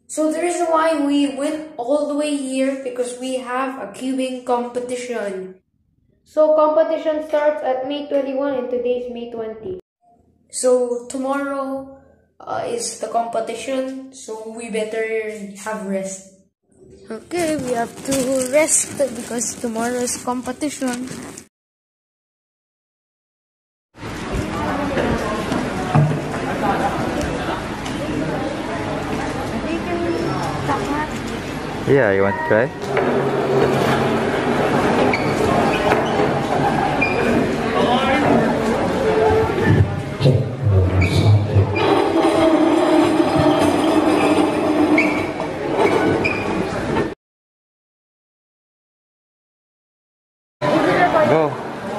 So the reason why we went all the way here because we have a cubing competition. So competition starts at May 21 and today is May 20. So tomorrow is the competition, so we better have rest. Okay, we have to rest because tomorrow is competition. Yeah, you want to try? Go.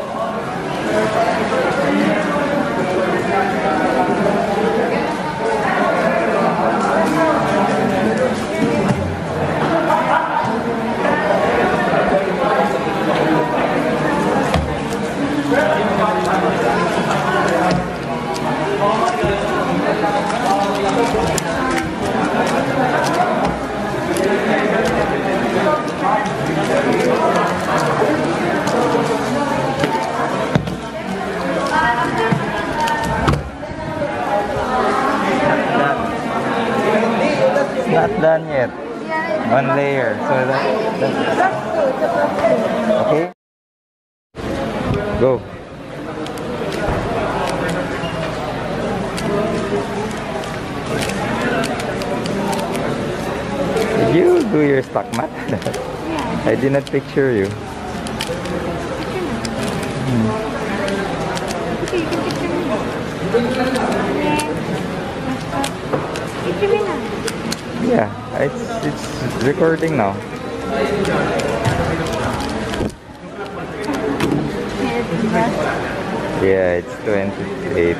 Not done yet. One layer. So that's okay. Go. Did you do your stock mat? I did not picture you. Yeah, it's recording now. Yeah, it's 28.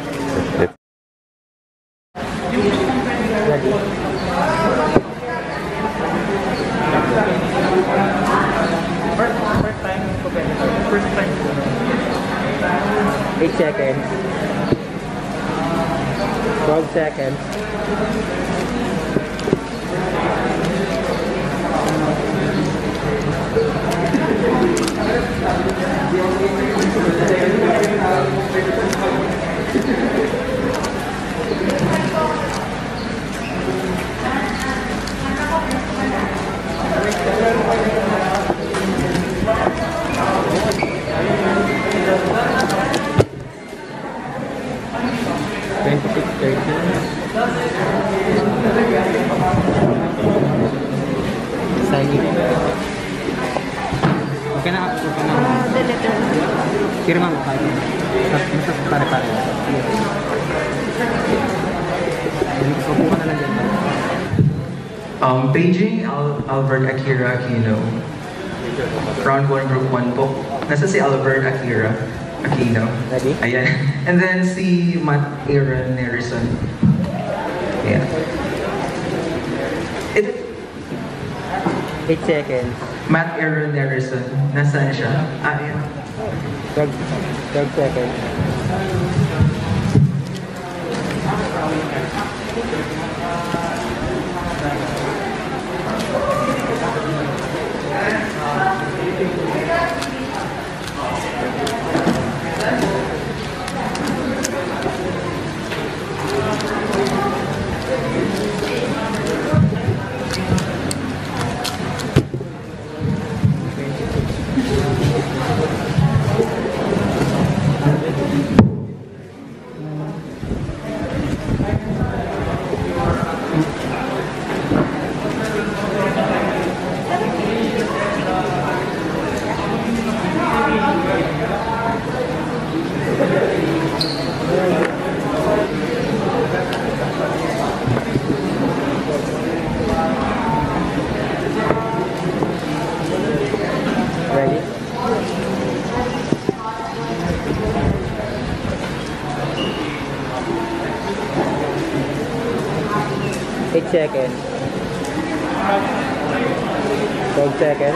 First time. 8 seconds. 12 seconds. Beijing, Albert Akira Aquino. Round 1, group 1 po. Nasa si Albert Akira Aquino. Ready? Ayan. And then si Matt Aaron Harrison. Yeah. 8 seconds. Matt Aaron Harrison. Nasaan siya? Ayan. 12 seconds. Ready? 8 seconds. 12 seconds.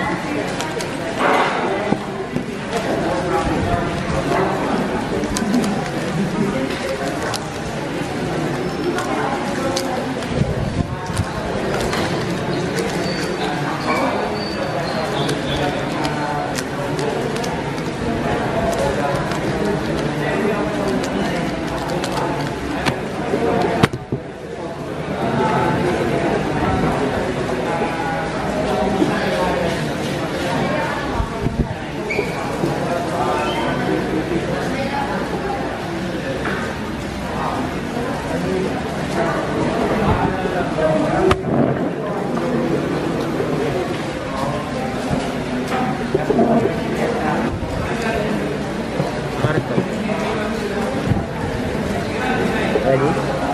Ready?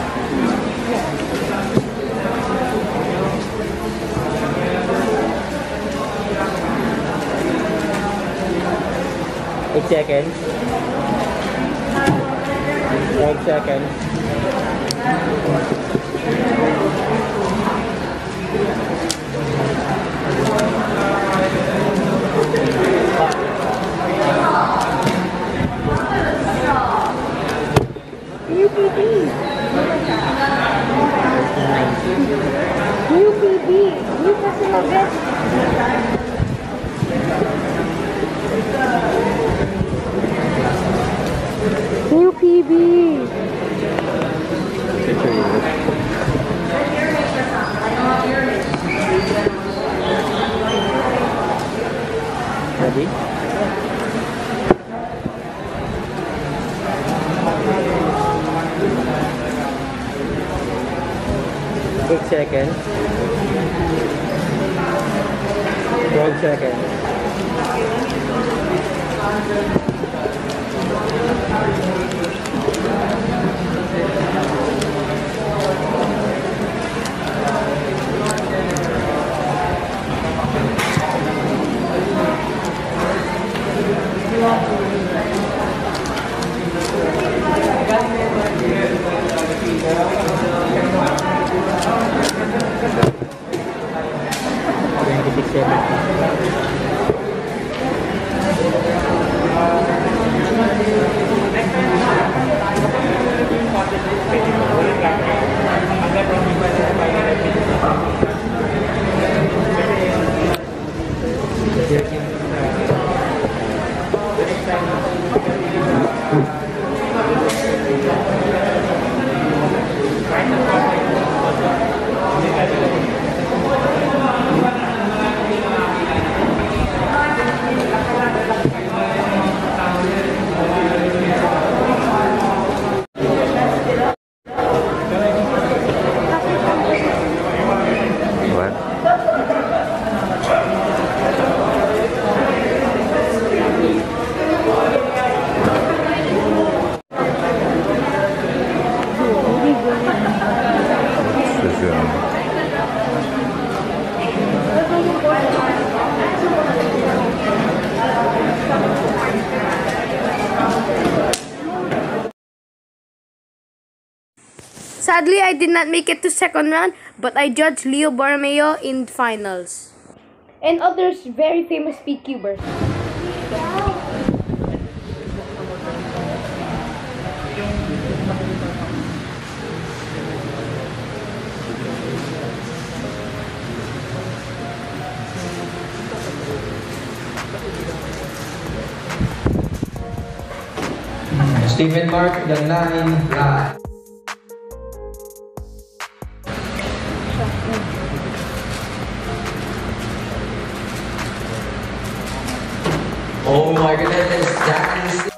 Eight seconds. 12 seconds. UPB. New kasi mag-bet. UPB. Ready? Eight seconds. 12 seconds. Sadly, I did not make it to second round, but I judged Leo Borromeo in finals. And others very famous speed cubers. Stephen Mark, the 9 black. Oh my goodness, that is